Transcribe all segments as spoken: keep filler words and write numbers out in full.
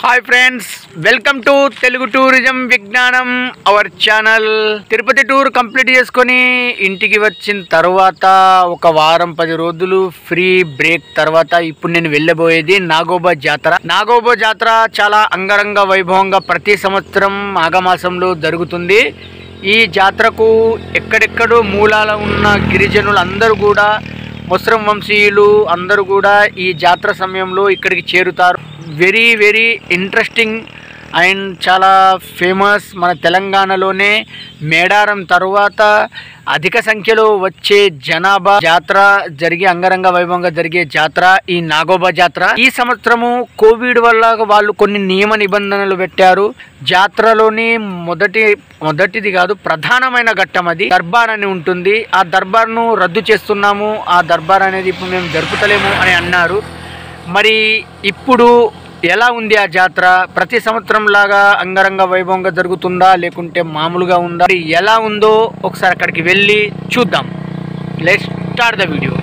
Hi friends welcome to Telugu tourism Vignanam our channel Tirupati tour complete చేసుకొని ఇంటికి వచ్చిన తర్వాత ఒక వారం పది రోజులు ఫ్రీ బ్రేక్ తర్వాత ఇప్పుడు నేను వెళ్ళబోయేది నాగోబా జాతర నాగోబా జాతర చాలా అంగరంగ వైభవంగా ప్రతి సంవత్సరం మాఘమాసంలో జరుగుతుంది। ఈ జాతరకు ఎక్కడెక్కడో మూలాల ఉన్న గిరిజనులు అందరూ కూడా ముస్లిం వంశీయులు అందరూ కూడా ఈ జాతర సమయంలో ఇక్కడికి చేరుతారు। వెరీ వెరీ ఇంట్రెస్టింగ్ అండ్ చాలా ఫేమస్ మన తెలంగాణలోనే మేడారం తర్వాత అధిక సంఖ్యలో వచ్చే జనాభా జాతర జరిగే అంగరంగ వైభవంగా జరిగే జాతర ఈ నాగోబా జాతర। ఈ సంవత్సరము కోవిడ్ వల్ల వాళ్ళు కొన్ని నియమ నిబంధనలు పెట్టారు। జాతరలోని మొదటి మొదటిది కాదు ప్రధానమైన ఘట్టం అది దర్బార్ అని ఉంటుంది। ఆ దర్బార్ను రద్దు చేస్తున్నాము, ఆ దర్బార్ అనేది ఇప్పుడు మేము జరుపుతలేము అని అన్నారు। మరి ఇప్పుడు ఎలా ఉంది ఆ జాతర? ప్రతి సంవత్సరం లాగా అంగరంగ వైభవంగా జరుగుతుందా లేకుంటే మామూలుగా ఉందా? ఎలా ఉందో ఒకసారి అక్కడికి వెళ్ళి చూద్దాం। Let's start the video.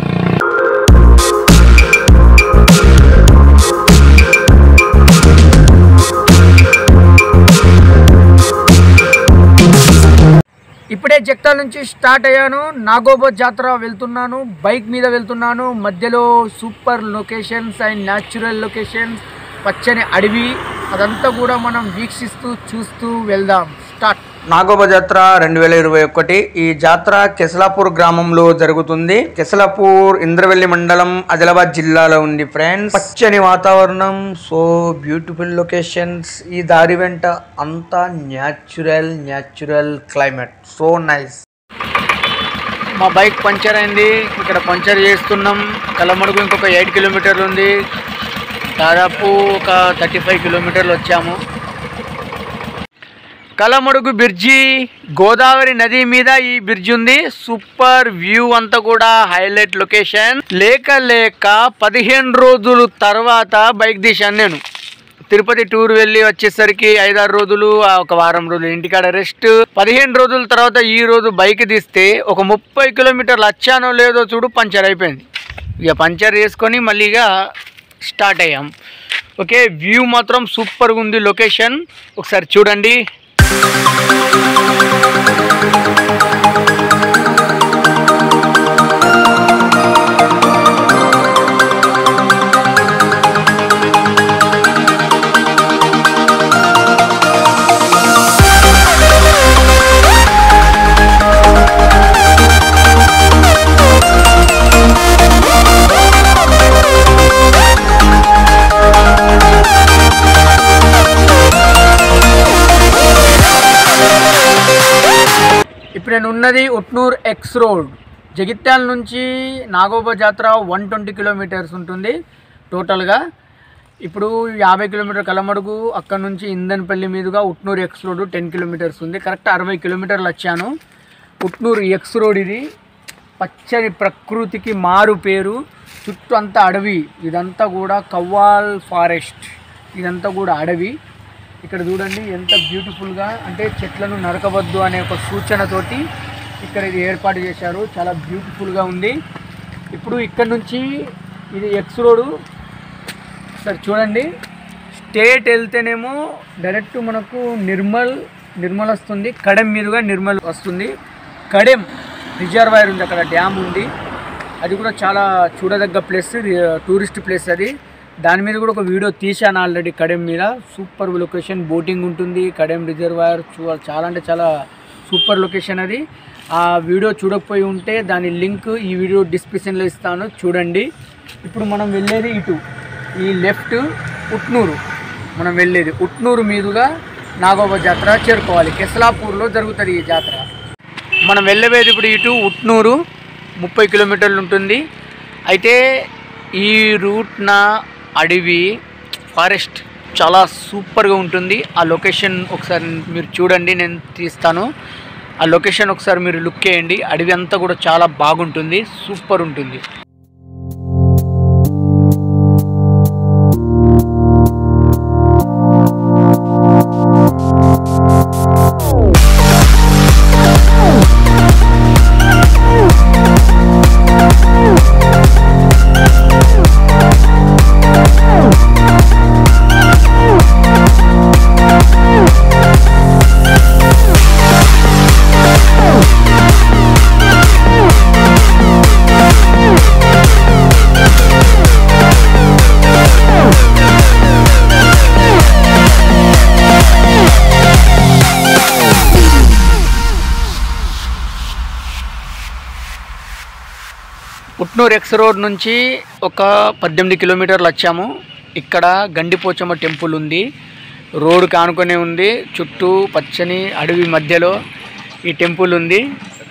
ఇప్పుడే జక్తాల నుంచి స్టార్ట్ అయ్యాను, నాగోబా జాతర వెళ్తున్నాను, బైక్ మీద వెళ్తున్నాను। మధ్యలో super locations and natural locations, పచ్చని అడవి అదంతా కూడా మనం వీక్షిస్తూ చూస్తూ వెళ్దాం। స్టార్ట్। నాగోబా జాతర రెండు వేల ఇరవై ఒకటి ఈ జాతర కెసలాపూర్ గ్రామంలో జరుగుతుంది। కెసలాపూర్ ఇంద్రవెల్లి మండలం ఆదిలాబాద్ జిల్లాలో ఉంది ఫ్రెండ్స్। పచ్చని వాతావరణం, సో బ్యూటిఫుల్ లొకేషన్స్, ఈ దారి వెంట అంతా natural natural climate, so nice. మా బైక్ పంచర్ అయింది, ఇక్కడ పంచర్ చేస్తున్నాం। కలమడుగు ఇంకొక ఎయిట్ కిలోమీటర్లు ఉంది, దాదాపు ఒక థర్టీ ఫైవ్ కిలోమీటర్లు వచ్చాము। కలమడుగు బ్రిడ్జి గోదావరి నది మీద ఈ బ్రిడ్జ్ ఉంది, సూపర్ వ్యూ అంతా కూడా హైలైట్ లొకేషన్। లేక లేక పదిహేను రోజుల తర్వాత బైక్ తీశాను నేను। తిరుపతి టూర్ వెళ్ళి వచ్చేసరికి ఐదారు రోజులు ఒక వారం రోజులు ఇంటికాడ రెస్ట్, పదిహేను రోజుల తర్వాత ఈ రోజు బైక్ తీస్తే ఒక ముప్పై కిలోమీటర్లు వచ్చానో లేదో చూడు పంచర్ అయిపోయింది। ఇక పంచర్ చేసుకొని మళ్ళీ ఇక స్టార్ట్ అయ్యాం। ఓకే, వ్యూ మాత్రం సూపర్గా ఉంది లొకేషన్, ఒకసారి చూడండి। ఇప్పుడు నేను ఉన్నది ఉట్నూర్ ఎక్స్ రోడ్, జగిత్యాల నుంచి నాగోబా జాతర వన్ ట్వంటీ కిలోమీటర్స్ ఉంటుంది టోటల్గా। ఇప్పుడు యాభై కిలోమీటర్ కలమడుగు, అక్కడ నుంచి ఇందన్పల్లి మీదుగా Utnoor X road ten kilometres ఉంది, కరెక్ట్ అరవై కిలోమీటర్లు వచ్చాను। ఉట్నూర్ ఎక్స్ రోడ్ ఇది పచ్చని ప్రకృతికి మారు పేరు, చుట్టూ అంతా అడవి, ఇదంతా కూడా కవ్వాల్ ఫారెస్ట్, ఇదంతా కూడా అడవి। ఇక్కడ చూడండి ఎంత బ్యూటిఫుల్గా, అంటే చెట్లను నరకవద్దు అనే ఒక సూచనతోటి ఇక్కడ ఇది ఏర్పాటు చేశారు, చాలా బ్యూటిఫుల్గా ఉంది। ఇప్పుడు ఇక్కడ నుంచి ఇది ఎక్స్ రోడ్, సరే చూడండి, స్టేట్ వెళ్తేనేమో డైరెక్ట్ మనకు నిర్మల్ నిర్మల్ వస్తుంది, కడెం మీదుగా నిర్మల్ వస్తుంది। కడెం రిజర్వాయర్ ఉంది, అక్కడ డ్యామ్ ఉంది, అది కూడా చాలా చూడదగ్గ ప్లేస్, టూరిస్ట్ ప్లేస్ అది। దాని మీద కూడా ఒక వీడియో తీశాను ఆల్రెడీ, కడెం మీద సూపర్ లొకేషన్, బోటింగ్ ఉంటుంది, కడెం రిజర్వాయర్ చూ చాలా అంటే చాలా సూపర్ లొకేషన్ అది। ఆ వీడియో చూడకపోయి ఉంటే దాని లింక్ ఈ వీడియో డిస్క్రిప్షన్లో ఇస్తాను, చూడండి। ఇప్పుడు మనం వెళ్ళేది ఇటు, ఈ లెఫ్ట్ ఉట్నూరు, మనం వెళ్ళేది ఉట్నూరు మీదుగా నాగోబా జాతర చేరుకోవాలి। కెసలాపూర్లో జరుగుతుంది ఈ జాతర। మనం వెళ్ళబోయేది ఇప్పుడు ఇటు ఉట్నూరు, ముప్పై కిలోమీటర్లు ఉంటుంది। అయితే ఈ రూట్న అడవి ఫారెస్ట్ చాలా సూపర్గా ఉంటుంది। ఆ లొకేషన్ ఒకసారి మీరు చూడండి, నేను తీస్తాను, ఆ లొకేషన్ ఒకసారి మీరు లుక్ చేయండి, అడవి అంతా కూడా చాలా బాగుంటుంది, సూపర్ ఉంటుంది। ఉట్నూరు ఎక్స్ రోడ్ నుంచి ఒక పద్దెనిమిది కిలోమీటర్లు వచ్చాము. ఇక్కడ గండిపోచమ్మ టెంపుల్ ఉంది, రోడ్డు కానుకొనే ఉంది, చుట్టూ పచ్చని అడవి మధ్యలో ఈ టెంపుల్ ఉంది.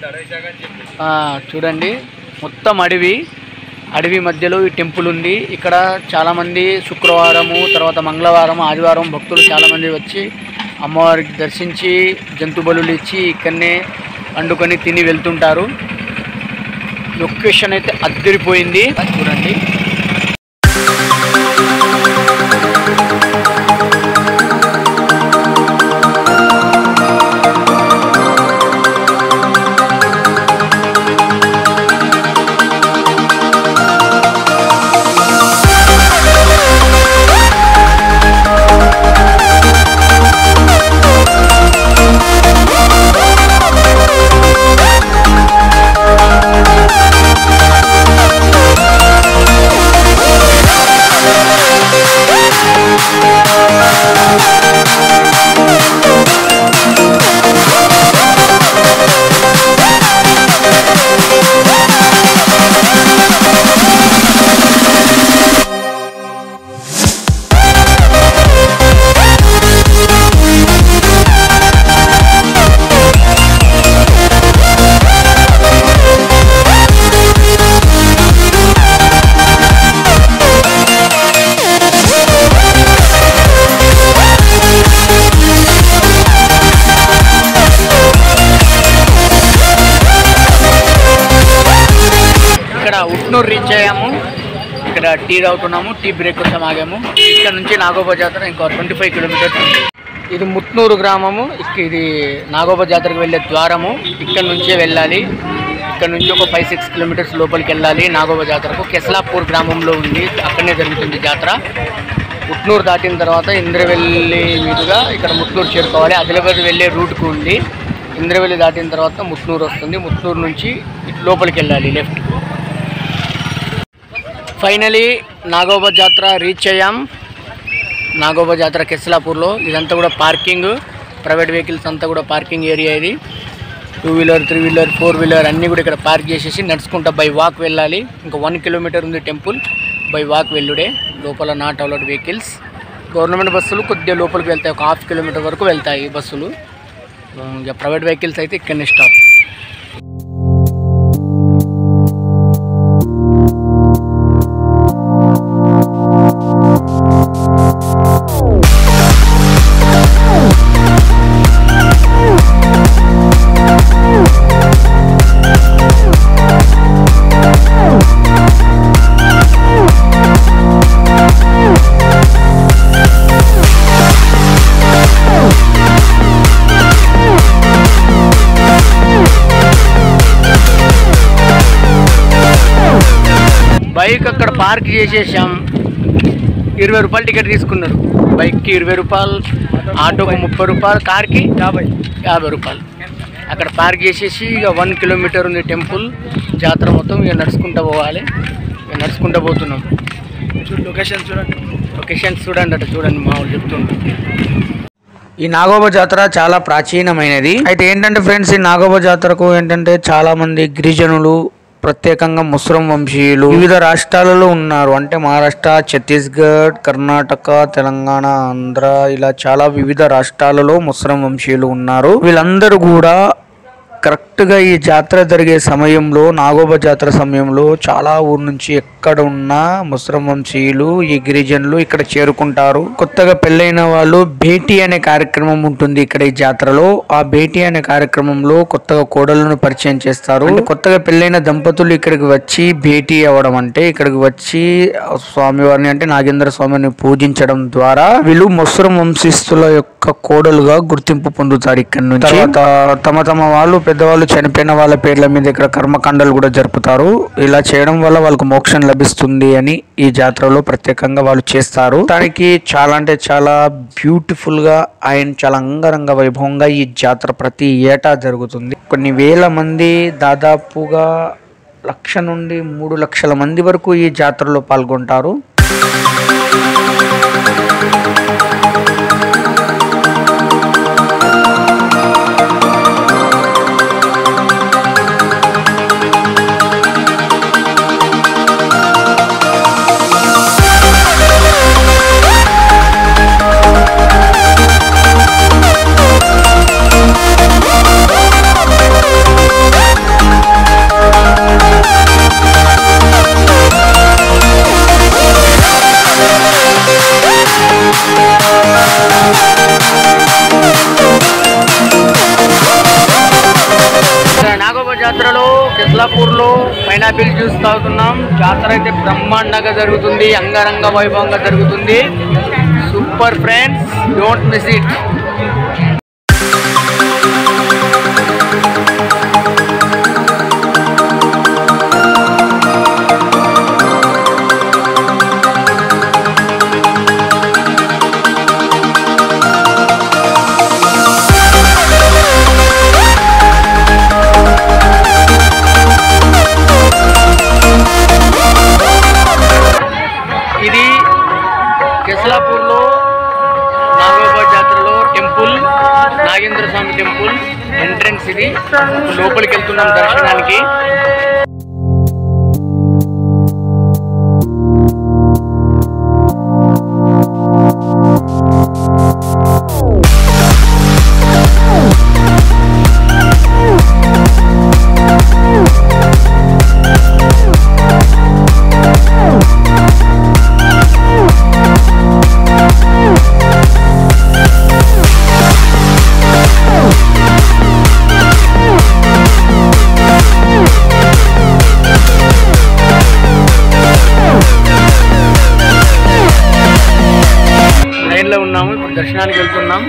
చూడండి మొత్తం అడవి అడవి మధ్యలో ఈ టెంపుల్ ఉంది. ఇక్కడ చాలామంది శుక్రవారము, తర్వాత మంగళవారం, ఆదివారం భక్తులు చాలామంది వచ్చి అమ్మవారికి దర్శించి జంతు బలులు ఇచ్చి ఇక్కడనే వండుకొని తిని వెళ్తుంటారు. లొకేషన్ అయితే అద్దరిపోయింది చూడండి. ఉట్నూరు రీచ్ అయ్యాము. ఇక్కడ టీ తాగుతున్నాము, టీ బ్రేక్ కోసం ఆగాము. ఇక్కడ నుంచి నాగోబా జాతర ఇంకో ట్వంటీ ఫైవ్ కిలోమీటర్స్. ఇది ముట్నూరు గ్రామము. ఇది నాగోబా జాతరకు వెళ్ళే ద్వారము. ఇక్కడ నుంచే వెళ్ళాలి. ఇక్కడ నుంచి ఒక ఫైవ్ సిక్స్ కిలోమీటర్స్ లోపలికి వెళ్ళాలి నాగోబా జాతరకు. కెస్లాపూర్ గ్రామంలో ఉంది, అక్కడనే జరుగుతుంది జాతర. ముట్నూరు దాటిన తర్వాత ఇంద్రవెల్లి మీదుగా ఇక్కడ ముట్నూరు చేరుకోవాలి. ఆదిలాబాద్ వెళ్ళే రూట్కు ఉంది. ఇంద్రవెల్లి దాటిన తర్వాత ముట్నూరు వస్తుంది. ముట్నూరు నుంచి లోపలికి వెళ్ళాలి లెఫ్ట్. ఫైనలీ నాగోబా జాతర రీచ్ అయ్యాం. నాగోబా జాతర కెస్లాపూర్లో. ఇదంతా కూడా పార్కింగ్, ప్రైవేట్ వెహికల్స్ అంతా కూడా పార్కింగ్ ఏరియా. ఇది two wheeler, three wheeler, four wheeler అన్నీ కూడా ఇక్కడ పార్క్ చేసేసి నడుచుకుంటా బై వాక్ వెళ్ళాలి. ఇంకా వన్ కిలోమీటర్ ఉంది టెంపుల్. బై వాక్ వెళ్ళుడే. లోపల నాట్ అలౌడ్ వెహికల్స్. గవర్నమెంట్ బస్సులు కొద్దిగా లోపలికి వెళ్తాయి, ఒక హాఫ్ కిలోమీటర్ వరకు వెళ్తాయి బస్సులు. ఇంకా ప్రైవేట్ వెహికల్స్ అయితే ఇక్కడనే స్టాప్. బైక్ అక్కడ పార్క్ చేసేసాం. ఇరవై రూపాయలు టికెట్ తీసుకున్నారు. బైక్కి ఇరవై రూపాయలు, ఆటోకి ముప్పై రూపాయలు, కార్కి యాభై యాభై రూపాయలు. అక్కడ పార్క్ చేసేసి ఇక వన్ కిలోమీటర్ ఉంది టెంపుల్. జాతర మొత్తం ఇక నడుచుకుంటూ పోవాలి. ఇక నడుచుకుంటూ పోతున్నాం. లొకేషన్ చూడండి, లొకేషన్స్ చూడండి అట చూడండి, మా వాళ్ళు చెప్తుంటారు. ఈ నాగోబా జాతర చాలా ప్రాచీనమైనది. అయితే ఏంటంటే ఫ్రెండ్స్, ఈ నాగోబా జాతరకు ఏంటంటే చాలా మంది గిరిజనులు, ప్రత్యేకంగా ముస్లిం వంశీయులు వివిధ రాష్ట్రాలలో ఉన్నారు. అంటే మహారాష్ట్ర, ఛత్తీస్గఢ్, కర్ణాటక, తెలంగాణ, ఆంధ్ర, ఇలా చాలా వివిధ రాష్ట్రాలలో ముస్లిం వంశీయులు ఉన్నారు. వీళ్ళందరూ కూడా కరెక్ట్గా ఈ జాతర జరిగే సమయంలో, నాగోబా జాతర సమయంలో చాలా ఊరు నుంచి ఎక్కడ ఉన్న ముస్లిం వంశీయులు, ఈ గిరిజనులు ఇక్కడ చేరుకుంటారు. కొత్తగా పెళ్ళైన వాళ్ళు భేటీ అనే కార్యక్రమం ఉంటుంది ఇక్కడ ఈ జాతరలో. ఆ భేటీ అనే కార్యక్రమంలో కొత్తగా కోడలను పరిచయం చేస్తారు. అంటే కొత్తగా పెళ్ళైన దంపతులు ఇక్కడికి వచ్చి భేటీ అవ్వడం, అంటే ఇక్కడికి వచ్చి స్వామివారిని అంటే నాగేంద్ర స్వామిని పూజించడం ద్వారా వీళ్ళు ముస్లిం వంశస్థుల యొక్క కోడలుగా గుర్తింపు పొందుతారు. ఇక్కడ నుంచి తమ తమ వాళ్ళు పెద్దవాళ్ళు చనిపోయిన వాళ్ళ పేర్ల మీద ఇక్కడ కర్మకాండలు కూడా జరుపుతారు. ఇలా చేయడం వల్ల వాళ్ళకు మోక్షం లభిస్తుంది అని ఈ జాతరలో ప్రత్యేకంగా వాళ్ళు చేస్తారు. దానికి చాలా అంటే చాలా బ్యూటిఫుల్ గా అండ్ చాలా అంగరంగ వైభవంగా ఈ జాతర ప్రతి ఏటా జరుగుతుంది. కొన్ని వేల మంది, దాదాపుగా లక్ష నుండి మూడు లక్షల మంది వరకు ఈ జాతరలో పాల్గొంటారు. కెస్లాపూర్లో పైనాపిల్ జ్యూస్ తాగుతున్నాం. జాతర అయితే బ్రహ్మాండంగా జరుగుతుంది, అంగరంగ వైభవంగా జరుగుతుంది. Super friends, don't miss it. ఇది కెస్లాపూర్లో నాగోబా జాతరలో temple, Nagendra Swamy temple entrance. ఇది లోపలికి వెళ్తున్నాం దర్శనానికి. లైన్లో ఉన్నాము, ఇప్పుడు దర్శనానికి వెళ్తున్నాం.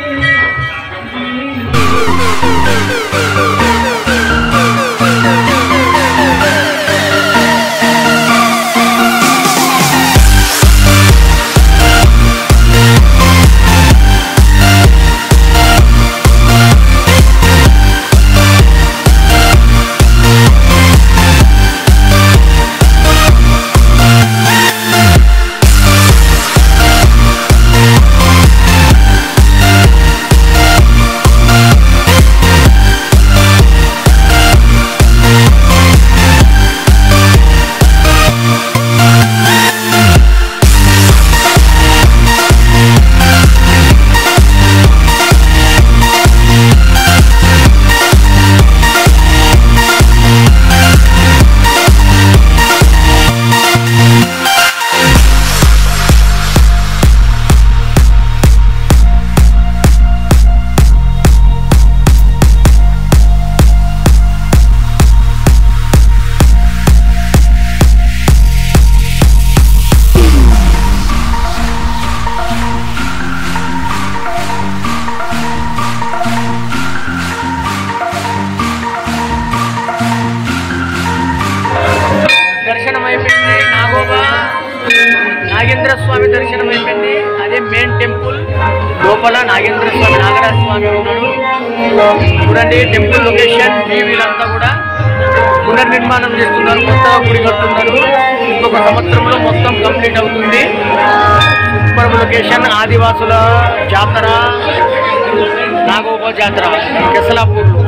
దర్శనం అయిపోయింది. నాగోబా నాగేంద్ర స్వామి దర్శనం అయిపోయింది. అదే మెయిన్ టెంపుల్. లోపల నాగేంద్ర స్వామి, నాగరాజ స్వామి ఉన్నాడు. చూడండి టెంపుల్ లొకేషన్. వీళ్ళంతా కూడా పునర్నిర్మాణం చేస్తున్నారు, కొత్తగా గుడి కడుతున్నారు. ఇంకొక సంవత్సరంలో మొత్తం కంప్లీట్ అవుతుంది. Super location. ఆదివాసుల జాతర, నాగోబా జాతర కెస్లాపూర్లో.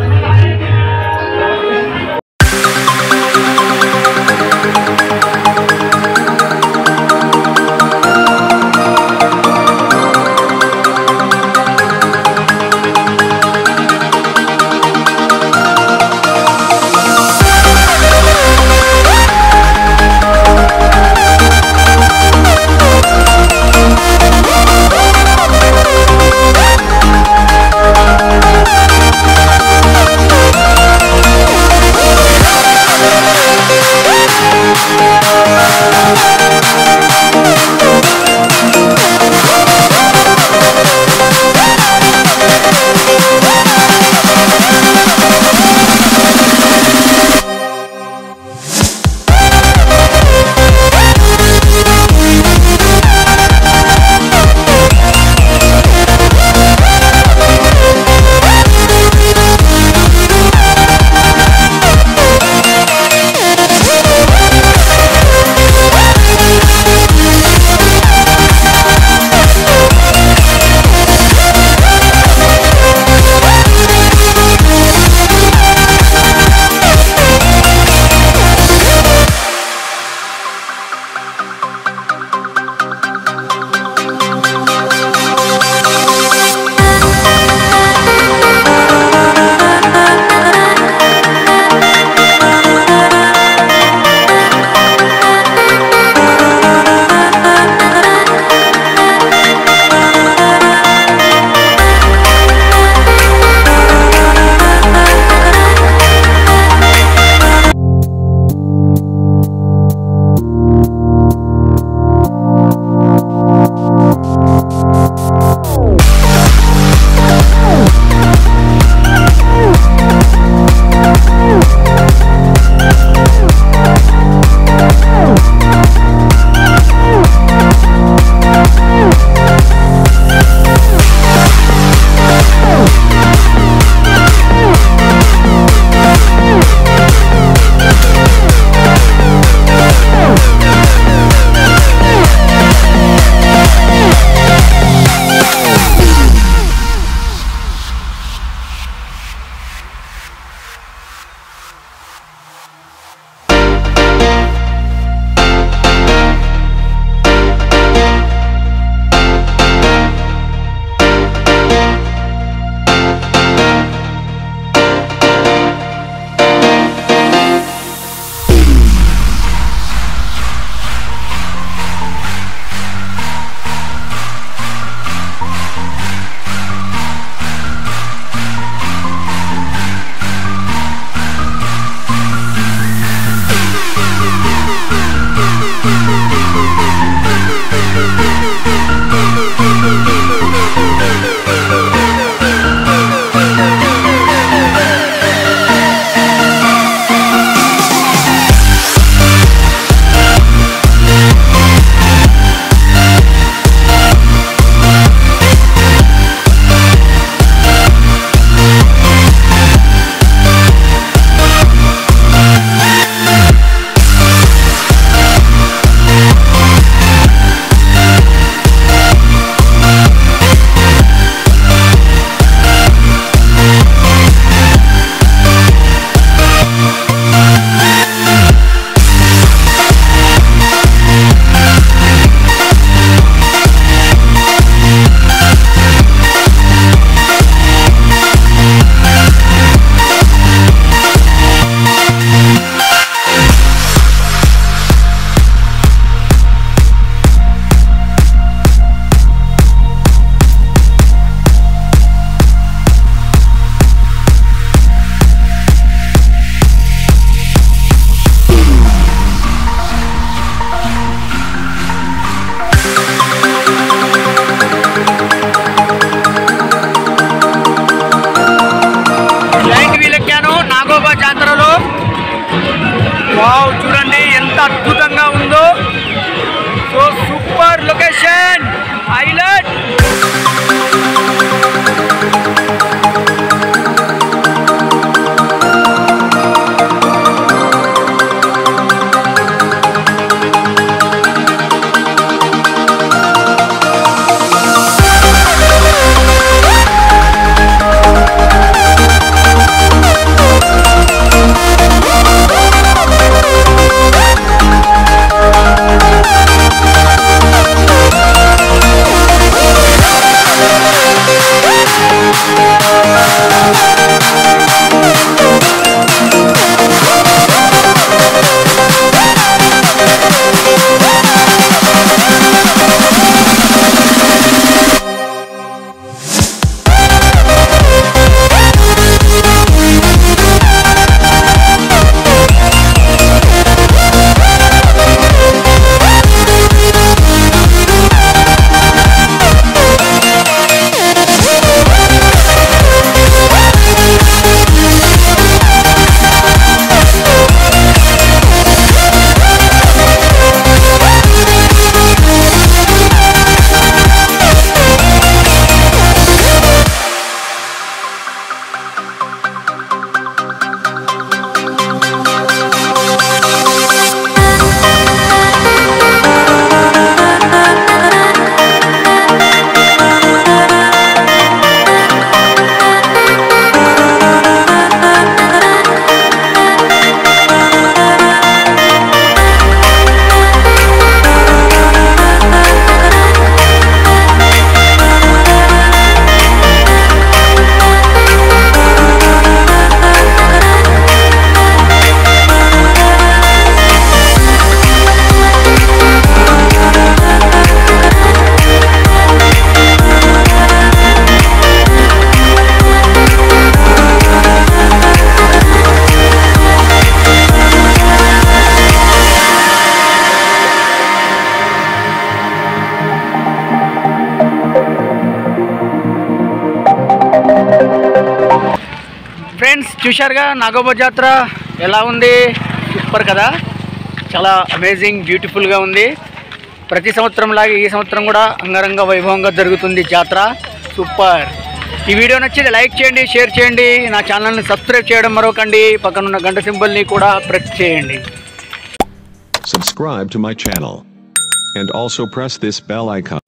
ఫ్రెండ్స్ చూశారుగా నాగోబా జాతర ఎలా ఉంది, సూపర్ కదా, చాలా అమేజింగ్ బ్యూటిఫుల్గా ఉంది. ప్రతి సంవత్సరం లాగే ఈ సంవత్సరం కూడా అంగరంగ వైభవంగా జరుగుతుంది జాతర, సూపర్. ఈ వీడియో నచ్చితే లైక్ చేయండి, షేర్ చేయండి, నా ఛానల్ని సబ్స్క్రైబ్ చేయడం మరొకండి, పక్కనున్న గంట సింబల్ని కూడా ప్రెస్ చేయండి. Subscribe to my channel and also press this bell icon.